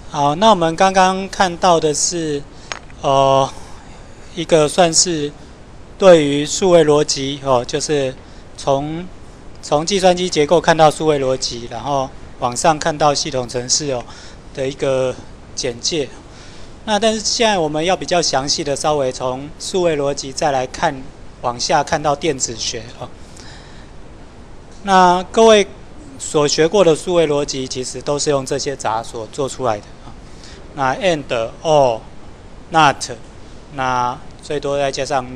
好，那我们刚刚看到的是，一个算是对于数位逻辑就是从计算机结构看到数位逻辑，然后往上看到系统程式的一个简介。那但是现在我们要比较详细的，稍微从数位逻辑再来看，往下看到电子学那各位所学过的数位逻辑，其实都是用这些闸所做出来的那 and、or、not， 那最多再加上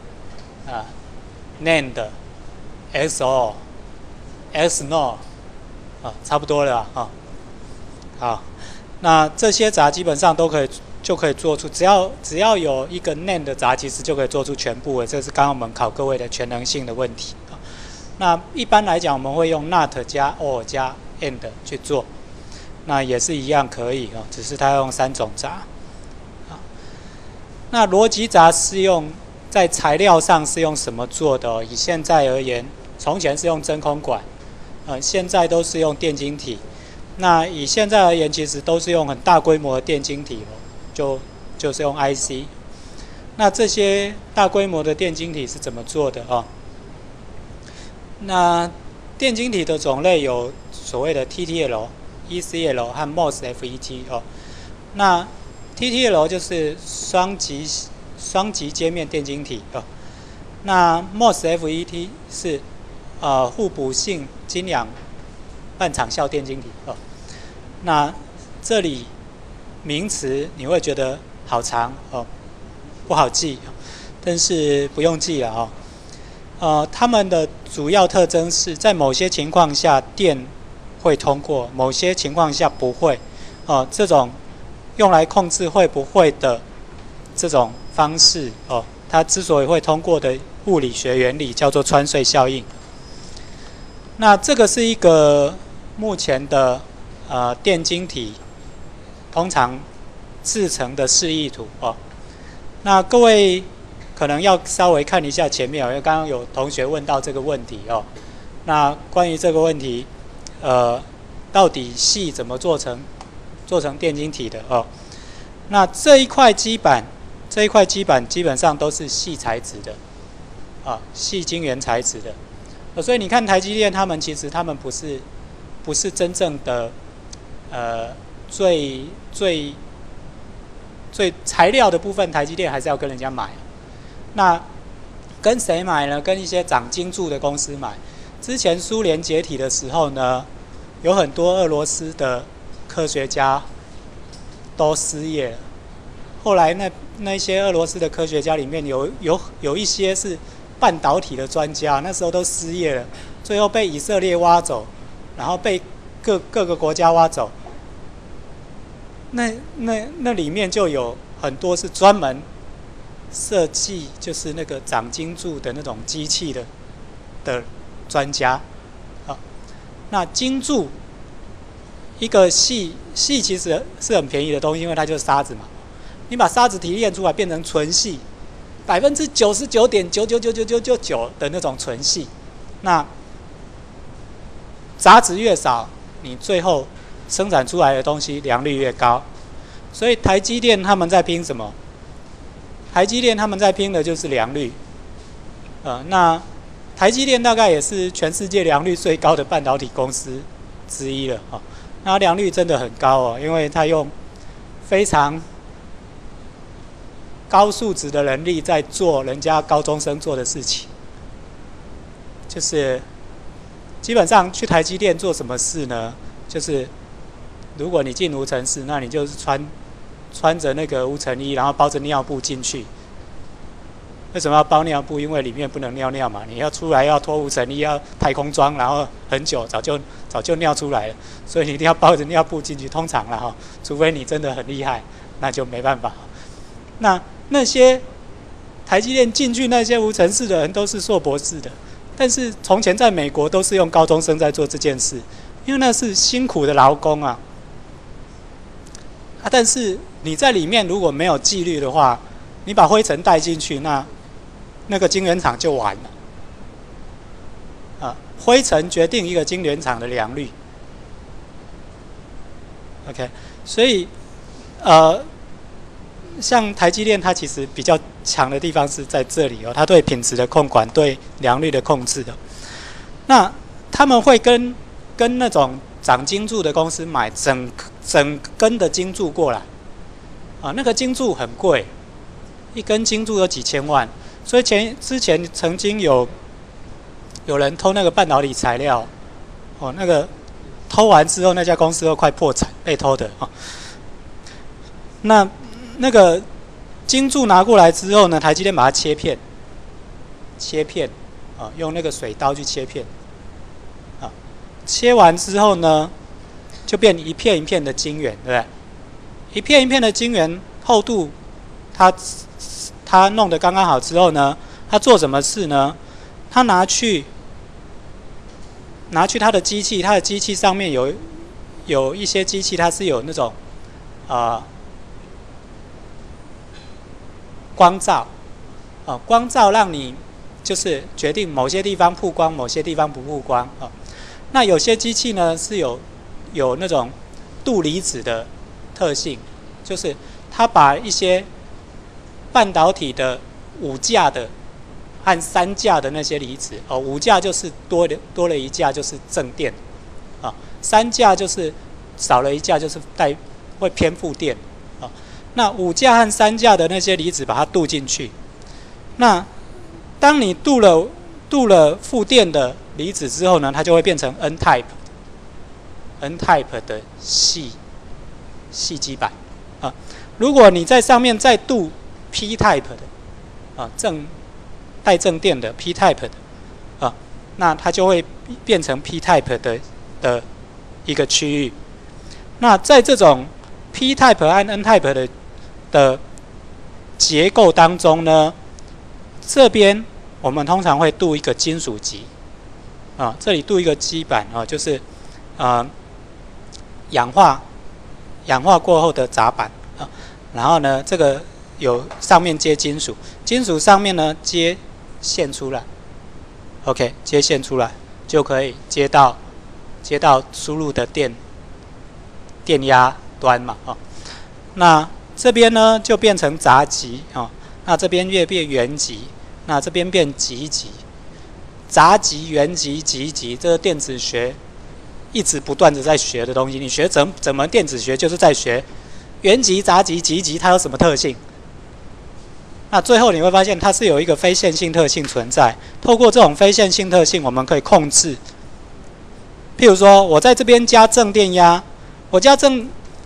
no、and、XOR、XNOR 差不多了好，那这些闸基本上就可以做出，只要有一个 NAND 的闸，其实就可以做出全部的。这是刚刚我们考各位的全能性的问题那一般来讲，我们会用 NOT 加 OR 加 AND 去做，那也是一样可以只是它用3种闸那逻辑闸是用在材料上是用什么做的以现在而言，从前是用真空管现在都是用电晶体。那以现在而言，其实都是用很大规模的电晶体就是用 IC。那这些大规模的电晶体是怎么做的那电晶体的种类有所谓的 TTL、ECL 和 MOSFET那 TTL 就是双极接面电晶体那 MOSFET 是互补性晶氧半场效电晶体那这里名词你会觉得好长不好记，但是不用记了它们的主要特征是在某些情况下电会通过，某些情况下不会这种用来控制会不会的这种方式它之所以会通过的物理学原理叫做穿隧效应。那这个是一个目前的电晶体通常制成的示意图那各位可能要稍微看一下前面因为刚刚有同学问到这个问题那关于这个问题到底矽怎么做成电晶体的那这一块基板基本上都是矽材质的矽晶圆材质的所以你看台积电他们不是真正的最材料的部分，台积电还是要跟人家买。那跟谁买呢？跟一些长晶柱的公司买。之前苏联解体的时候呢，有很多俄罗斯的科学家都失业了。后来那些俄罗斯的科学家里面有一些是半导体的专家，那时候都失业了，最后被以色列挖走，然后被各个国家挖走。那里面就有很多是专门设计，就是那个长晶柱的那种机器的专家那晶柱一个矽其实是很便宜的东西，因为它就是沙子嘛。你把沙子提炼出来变成纯矽，99.9999999的那种纯矽，那杂质越少，你最后生产出来的东西良率越高。所以台积电他们在拼什么？台积电他们在拼的就是良率那台积电大概也是全世界良率最高的半导体公司之一了那良率真的很高因为它用非常高素质的人力在做人家高中生做的事情，就是基本上去台积电做什么事呢？就是如果你进无尘室，那你就是穿着那个无尘衣，然后包着尿布进去。为什么要包尿布？因为里面不能尿尿嘛，你要出来要脱无尘衣，要太空装，然后很久早就尿出来了，所以你一定要包着尿布进去。通常啦除非你真的很厉害，那就没办法。那些台积电进去那些无尘室的人都是硕博士的，但是从前在美国都是用高中生在做这件事，因为那是辛苦的劳工但是你在里面如果没有纪律的话，你把灰尘带进去，那个晶圆厂就完了灰尘决定一个晶圆厂的良率。OK， 所以像台积电，它其实比较强的地方是在这里哦，它对品质的控管、对良率的控制的。那他们会跟那种长晶柱的公司买整根的晶柱过来，啊，那个晶柱很贵，一根晶柱有几千万，所以之前曾经有人偷那个半导体材料，哦，那个偷完之后，那家公司都快破产，被偷的啊。那个晶柱拿过来之后呢，台积电把它切片，啊，用那个水刀去切片，啊，切完之后呢，就变一片一片的晶圆，对不对？一片一片的晶圆厚度，它弄得刚刚好之后呢，它做什么事呢？它拿去它的机器，它的机器上面有一些机器，它是有那种光照，光照让你就是决定某些地方曝光，某些地方不曝光啊。那有些机器呢是有那种镀离子的特性，就是它把一些半导体的5价的和3价的那些离子，5价就是多了一价就是正电，啊，3价就是少了一价就是会偏负电，啊，那5价和3价的那些离子把它镀进去，那当你镀了负电的离子之后呢，它就会变成 N type 的细基板，啊，如果你在上面再镀 P type 的，啊，带正电的 P type 的，啊，那它就会变成 P type 的一个区域。那在这种 P type 和 N type 的结构当中呢，这边我们通常会镀一个金属极，啊，这里镀一个基板啊，就是氧化过后的杂板啊，然后呢，这个有上面接金属，金属上面呢接线出来 ，OK， 接线出来就可以接到输入的电压端嘛，啊，那这边呢就变成杂极啊，那这边越变原极，那这边变极极，杂极、原极、极极，这个电子学一直不断的在学的东西。你学整门电子学就是在学原极、杂极、极极它有什么特性。那最后你会发现它是有一个非线性特性存在，透过这种非线性特性，我们可以控制。譬如说，我在这边加正电压，我加正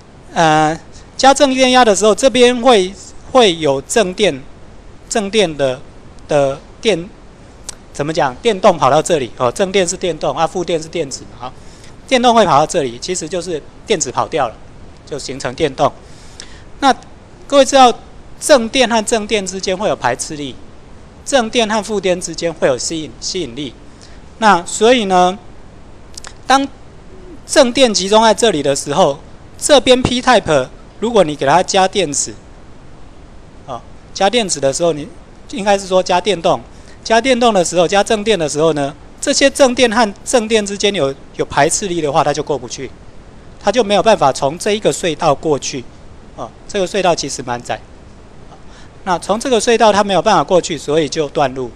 电压的时候，这边会有正电的电怎么讲？电动跑到这里哦，正电是电动啊，负电是电子嘛，好，电动会跑到这里，其实就是电子跑掉了，就形成电动。那各位知道，正电和正电之间会有排斥力，正电和负电之间会有吸引力。那所以呢，当正电集中在这里的时候，这边 P type 如果你给它加电子，加电子的时候，你应该是说加电动。加电动的时候，加正电的时候呢，这些正电和正电之间有排斥力的话，它就过不去，它就没有办法从这一个隧道过去。这个隧道其实蛮窄，那从这个隧道它没有办法过去，所以就断路。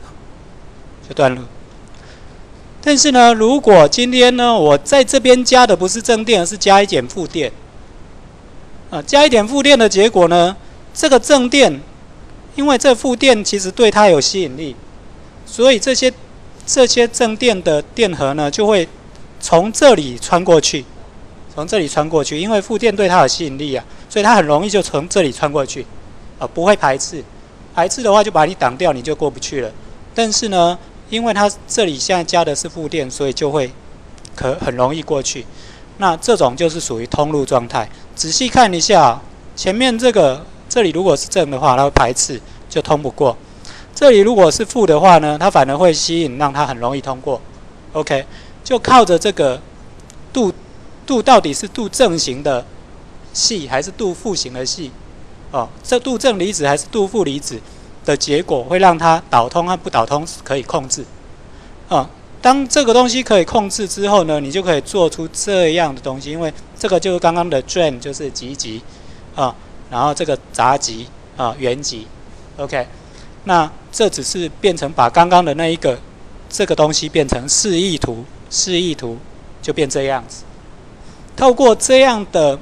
但是呢，如果今天呢，我在这边加的不是正电，而是加一点负电，加一点负电的结果呢，这个正电，因为这负电其实对它有吸引力。所以这些正电的电荷呢，就会从这里穿过去，因为负电对它有吸引力啊，所以它很容易就从这里穿过去，不会排斥。排斥的话就把你挡掉，你就过不去了。但是呢，因为它这里现在加的是负电，所以就会很容易过去。那这种就是属于通路状态。仔细看一下，前面这里如果是正的话，它会排斥，就通不过。这里如果是负的话呢，它反而会吸引，让它很容易通过。OK， 就靠着这个镀到底是镀正型的系还是镀负型的系？这镀正离子还是镀负离子的结果，会让它导通和不导通可以控制。当这个东西可以控制之后呢，你就可以做出这样的东西，因为这个就是刚刚的 drain 就是极极。 然后这个杂集原集 ，OK， 那这只是变成把刚刚的那一个这个东西变成示意图，示意图就变这样子。透过这样的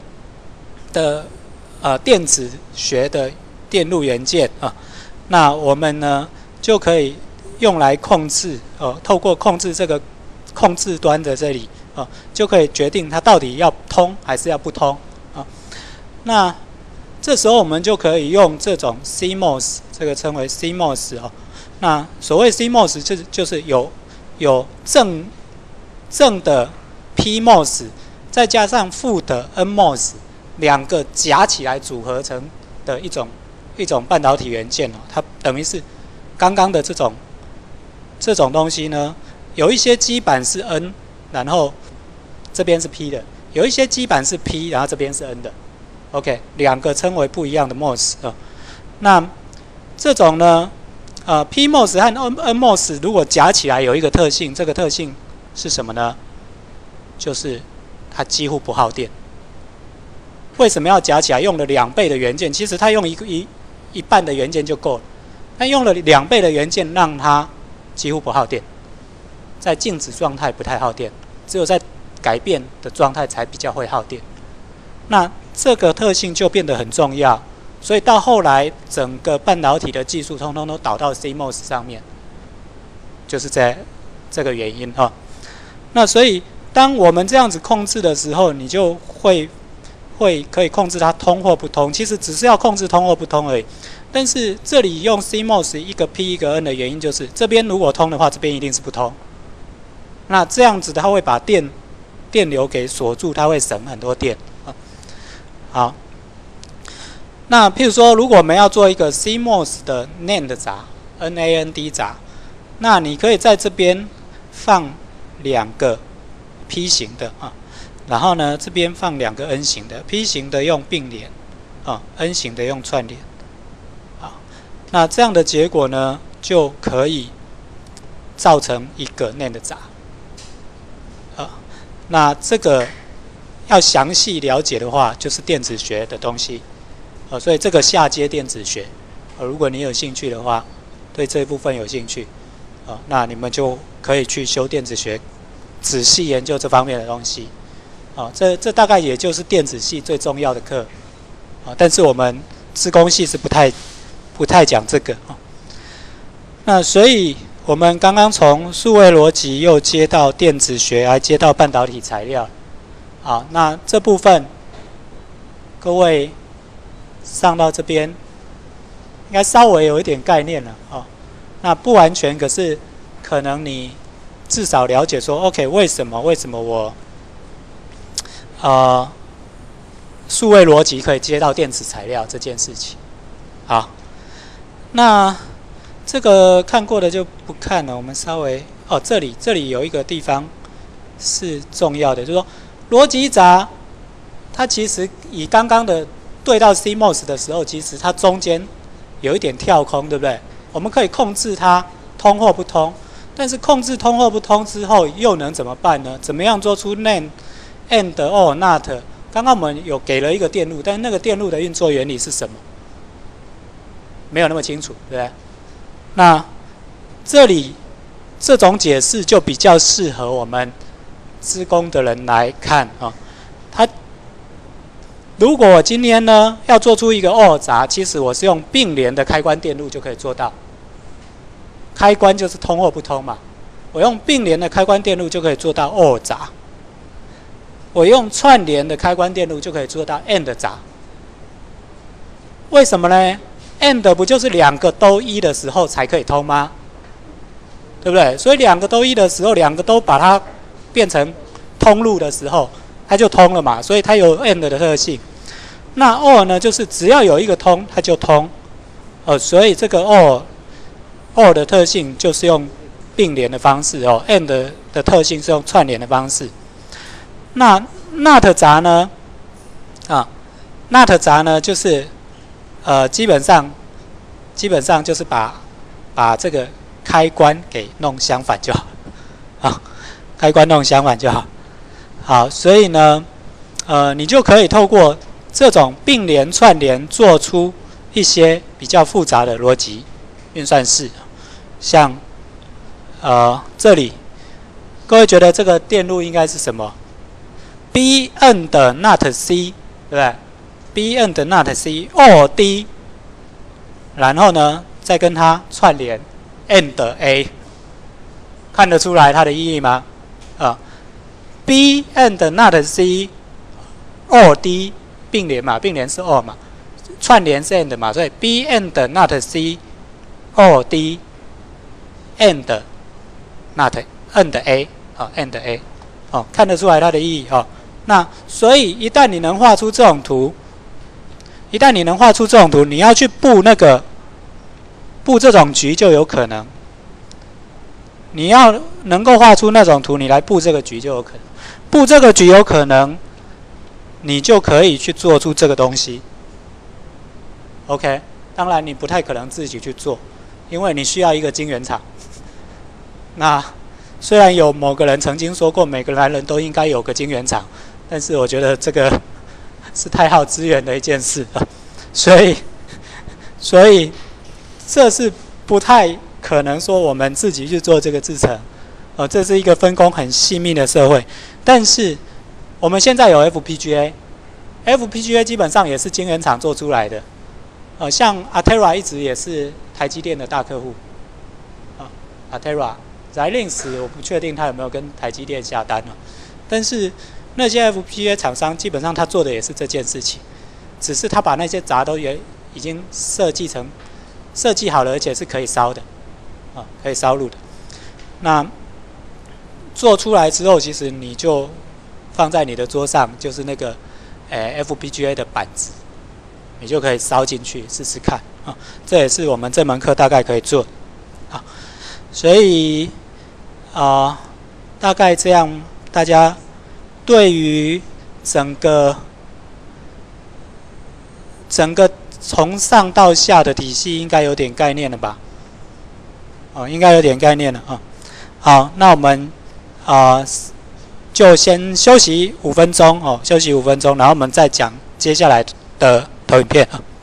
电子学的电路元件那我们呢就可以用来控制透过控制这个控制端的这里就可以决定它到底要通还是要不通那这时候我们就可以用这种 CMOS， 这个称为 CMOS 那所谓 CMOS 就是有正的 PMOS， 再加上负的 NMOS， 两个夹起来组合成的一种半导体元件它等于是刚刚的这种东西呢，有一些基板是 N， 然后这边是 P 的，有一些基板是 P， 然后这边是 N 的。OK， 两个称为不一样的 MOS 那这种呢PMOS 和 NMOS 如果夹起来有一个特性，这个特性是什么呢？就是它几乎不耗电。为什么要夹起来？用了2倍的元件，其实它用一半的元件就够了，但用了2倍的元件，让它几乎不耗电。在静止状态不太耗电，只有在改变的状态才比较会耗电。那这个特性就变得很重要，所以到后来整个半导体的技术通通都导到 CMOS 上面，就是在这个原因那所以当我们这样子控制的时候，你就可以控制它通或不通，其实只是要控制通或不通而已。但是这里用 CMOS 一个 P 一个 N 的原因就是，这边如果通的话，这边一定是不通。那这样子它会把电流给锁住，它会省很多电好，那譬如说，如果我们要做一个 CMOS 的 NAND 闸 ，NAND 闸，那你可以在这边放2个 P 型的然后呢，这边放2个 N 型的 ，P 型的用并联，N 型的用串联。好，那这样的结果呢，就可以造成一个 NAND 闸。那这个要详细了解的话，就是电子学的东西。所以这个下阶电子学，如果你有兴趣的话，对这一部分有兴趣，那你们就可以去修电子学，仔细研究这方面的东西。这大概也就是电子系最重要的课，但是我们资工系是不太讲这个那所以我们刚刚从数位逻辑又接到电子学，还接到半导体材料。好，那这部分各位上到这边，应该稍微有一点概念了那不完全，可是可能你至少了解说 ，OK， 为什么我数位逻辑可以接到电子材料这件事情。好，那这个看过的就不看了，我们稍微这里有一个地方是重要的，就是说逻辑闸，它其实以刚刚的对到 CMOS 的时候，其实它中间有一点跳空，对不对？我们可以控制它通或不通，但是控制通或不通之后，又能怎么办呢？怎么样做出 NAND AND OR NOT？ 刚刚我们有给了一个电路，但是那个电路的运作原理是什么？没有那么清楚，对不对？那这里这种解释就比较适合我们资工的人来看它如果我今天呢要做出一个 OR 闸，其实我是用并联的开关电路就可以做到。开关就是通或不通嘛，我用并联的开关电路就可以做到 OR 闸。我用串联的开关电路就可以做到 AND 闸。为什么呢？ AND 不就是2个都1的时候才可以通吗？对不对？所以2个都1的时候，2个都把它变成通路的时候，它就通了嘛。所以它有 AND 的特性。那 OR 呢，就是只要有一个通，它就通。所以这个 OR 的特性就是用并联的方式AND 的特性是用串联的方式。那 NOT 闸呢？NOT 闸呢，就是基本上就是把这个开关给弄相反就好开关弄相反就好。好，所以呢，你就可以透过这种并联串联做出一些比较复杂的逻辑运算式，像这里，各位觉得这个电路应该是什么 ？Bn 的 not c， 对不对 ？Bn 的 not c or d， 然后呢再跟它串联 and a， 看得出来它的意义吗？B and not C or D 并联嘛，并联是 or 嘛，串联是 and 嘛，所以 B and not C or D and not and A and A 看得出来它的意义那所以一旦你能画出这种图，你要去布这种局就有可能。你要能够画出那种图，你来布这个局就有可能。布这个局有可能，你就可以去做出这个东西。OK， 当然你不太可能自己去做，因为你需要一个晶圆厂。那虽然有某个人曾经说过，每个男人都应该有个晶圆厂，但是我觉得这个是太耗资源的一件事了，所以这是不太可能说我们自己去做这个制程，这是一个分工很细密的社会。但是我们现在有 FPGA 基本上也是晶圆厂做出来的，像 Altera 一直也是台积电的大客户，Altera Xilinx 我不确定他有没有跟台积电下单但是那些 FPGA 厂商基本上他做的也是这件事情，只是他把那些闸都已经设计好了，而且是可以烧的。可以烧入的。那做出来之后，其实你就放在你的桌上，就是那个FPGA 的板子，你就可以烧进去试试看这也是我们这门课大概可以做所以大概这样，大家对于整个从上到下的体系应该有点概念了吧？应该有点概念了好，那我们就先休息5分钟休息5分钟，然后我们再讲接下来的投影片